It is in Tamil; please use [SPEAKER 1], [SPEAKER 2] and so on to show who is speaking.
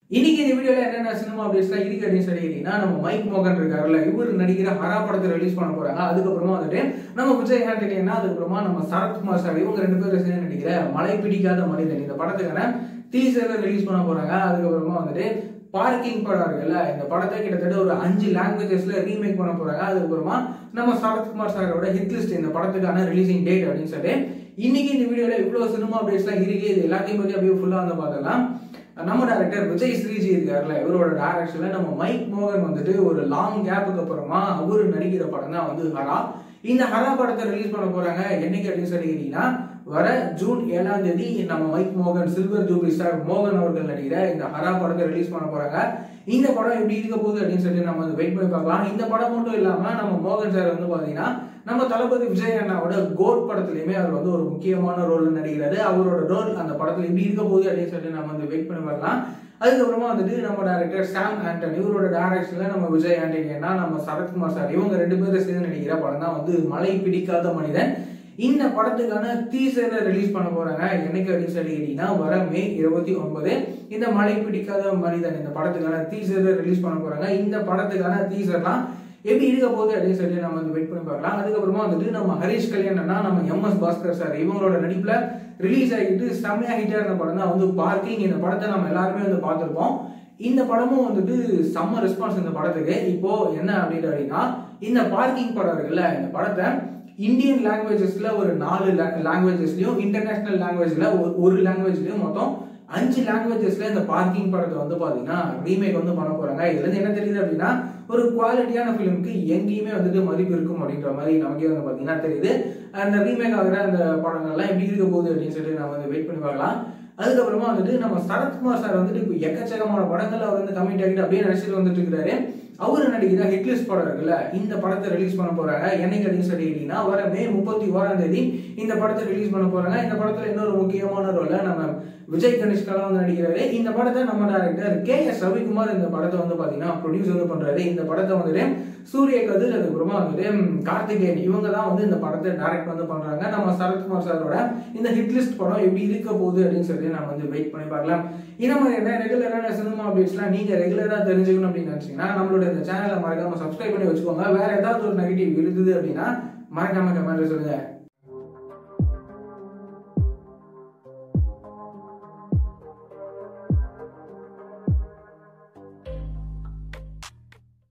[SPEAKER 1] இன்னைக்கு இந்த வீடியோல என்னென்ன சினிமா அப்டேட்ஸ்லாம் இருக்கு அப்படின்னு சொல்லிட்டீங்கன்னா, நம்ம மைக் மோகன் இருக்காருல்ல, இவர் நடிக்கிற ஹரா படத்தை ரிலீஸ் பண்ண போறாங்க. அதுக்கப்புறமா வந்துட்டு நம்ம விஜய் ஆண்டனினா, அதுக்கப்புறமா நம்ம சரத்குமார் சார் இவங்க ரெண்டு பேரும் சேர்ந்து நடிக்கிற மழை பிடிக்காத மனிதன் இந்த படத்துக்கான டீசர் ரிலீஸ் பண்ண போறாங்க. அதுக்கப்புறமா வந்துட்டு பார்க்கிங் படம் இருக்குல்ல, இந்த படத்தை கிட்டத்தட்ட ஒரு 5 லாங்குவேஜஸ்ல ரீமேக் பண்ண போறாங்க. அதுக்கப்புறமா நம்ம சரத்குமார் சாரோட ஹிட் லிஸ்ட் இந்த படத்துக்கான ரிலீசிங் டேட் அப்படின்னு சொல்லி இன்னைக்கு இந்த வீடியோல இவ்வளவு சினிமா அப்டேட்ஸ்லாம் இருக்கு. இது எல்லாத்தையும் பத்தி அப்படியே ஃபுல்லா வந்து பார்த்தலாம். நம்ம டைரக்டர் விஜய் ஸ்ரீஜி இருக்காருல்ல, இவரோட டைரக்ஷன்ல நம்ம மைக் மோகன் வந்துட்டு ஒரு லாங் கேப்புக்கு அப்புறமா அவரு நடிக்கிற படம் தான் வந்து ஹரா. இந்த ஹரா படத்தை ரிலீஸ் பண்ண போறாங்க. என்னைக்கு அப்படின்னு சொல்லிக்கிட்டீங்கன்னா, வர ஜூன் 7ஆம் தேதி நம்ம மைக் மோகன் சில்வர் ஜூப்ளி ஸ்டார் மோகன் அவர்கள் நடிக்கிற இந்த ஹரா படத்தை ரிலீஸ் பண்ண போறாங்க. இந்த படம் எப்படி இருக்க போகுது அப்படின்னு சொல்லி நம்ம வந்து வெயிட் பண்ணி பார்க்கலாம். இந்த படம் மட்டும் இல்லாம நம்ம மோகன் சார் வந்து பாத்தீங்கன்னா, நம்ம தளபதி விஜய் அண்ணாவோட கோட் படத்துலயுமே அவர் வந்து ஒரு முக்கியமான ரோல் நடிக்கிறாரு. அவரோட ரோல் அந்த படத்துல எப்படி இருக்க போகுது அப்படின்னு சொல்லி நம்ம வந்து வெயிட் பண்ணி பார்க்கலாம். அதுக்கப்புறமா வந்துட்டு நம்ம டைரக்டர் சாம் ஆண்டனி இவரோட டைரக்ஷன்ல நம்ம விஜய் ஆண்டனினா நம்ம சரத்குமார் சார் இவங்க ரெண்டு பேரும் சேர்ந்து நடிக்கிற படம் தான் வந்து மழை பிடிக்காத மனிதன். இந்த படத்துக்கான டீசரை ரிலீஸ் பண்ண போறாங்க. என்னைக்கு அப்படின்னு சொல்லி கேட்டீங்கன்னா, வர மே 29 இந்த மழை பிடிக்காத மனிதன் இந்த படத்துக்கான டீசரை ரிலீஸ் பண்ண போறாங்க. இந்த படத்துக்கான டீசர்லாம் எப்படி இருக்க போகுது அப்படின்னு சொல்லி நம்ம வந்து வெயிட் பண்ணி பார்க்கலாம். அதுக்கப்புறமா வந்துட்டு நம்ம ஹரிஷ் கல்யாணம்னா நம்ம எம்.எஸ். பாஸ்கர் சார் இவங்களோட நடிப்புல ரிலீஸ் ஆகிட்டு செம்மையா ஹிட்டா இருந்த படம் தான் வந்து பார்க்கிங். இந்த படத்தை நம்ம எல்லாருமே வந்து பார்த்திருப்போம். இந்த படமும் வந்துட்டு செம்ம ரெஸ்பான்ஸ் இந்த படத்துக்கு. இப்போ என்ன அப்படின்னா, இந்த பார்க்கிங் படம் இருக்குல்ல, இந்த படத்தை இந்தியன் லாங்குவேஜஸ்ல ஒரு 4 லாங்குவேஜஸ்லயும் இன்டர்நேஷனல் லாங்குவேஜ்ல ஒரு லாங்குவேஜ்லயும் மொத்தம் 5 லாங்குவேஜஸ்ல இந்த பார்க்கிங் படத்தை வந்து பாத்தீங்கன்னா ரீமேக் வந்து பண்ண போறாங்க. இதுல இருந்து என்ன தெரியுது அப்படின்னா, ஒரு குவாலிட்டியான பிலிமுக்கு எங்கேயுமே வந்துட்டு மதிப்பு இருக்கும் அப்படின்ற மாதிரி நமக்கே வந்து பாத்தீங்கன்னா தெரியுது. அந்த ரீமேக் ஆகிற அந்த படங்கள்லாம் எப்படி இருக்க போகுது அப்படின்னு சொல்லி நம்ம வந்து வெயிட் பண்ணி பார்க்கலாம். அதுக்கப்புறமா வந்துட்டு நம்ம சரத்குமார் சார் வந்துட்டு இப்போ எக்கச்சக்கமான படங்கள் அவர் வந்து கமிட் ஆகிட்டு அப்படியே நடிச்சுட்டு வந்துட்டு இருக்கிறாரு. அவரு நடிக்கிற ஹிட்லிஸ்ட் படம் இருக்குல்ல, இந்த படத்தை ரிலீஸ் பண்ண போறாங்க. என்னைக்கு அப்படின்னு சொல்லிட்டீங்கன்னா, வர மே 31ஆம் தேதி இந்த படத்தை ரிலீஸ் பண்ண போறாங்க. இந்த படத்துல இன்னொரு முக்கியமான ரோல்ல நம்ம விஜய் கணேஷ்கெல்லாம் வந்து நடிக்கிறாரு. இந்த படத்தை நம்ம டைரக்டர் K.S. ரவிக்குமார் இந்த படத்தை வந்து பாத்தீங்கன்னா ப்ரொடியூஸ் வந்து பண்றாரு. இந்த படத்தை வந்துட்டு சூரிய கதிர் அதுக்கப்புறமா வந்துட்டு கார்த்திகேயன் இவங்க தான் வந்து இந்த படத்தை டைரக்ட் வந்து பண்றாங்க. நம்ம சரத்குமார் சாரோட இந்த ஹிட்லிஸ்ட் படம் எப்படி இருக்க போகுது அப்படின்னு சொல்லி நம்ம வந்து வெயிட் பண்ணி பார்க்கலாம். இந்த மாதிரியான ரெகுலரான சினிமா அப்டேட்ஸ்லாம் நீங்க ரெகுலரா தெரிஞ்சுக்கணும் அப்படின்னு நினைச்சீங்கன்னா, நம்மளோட இந்த சேனலை மறக்காம சப்ஸ்கிரைப் பண்ணி வச்சுக்கோங்க. வேற ஏதாவது ஒரு நெகட்டிவ் இருந்தது அப்படின்னா மறக்காம கமெண்ட்ல சொல்லுங்க.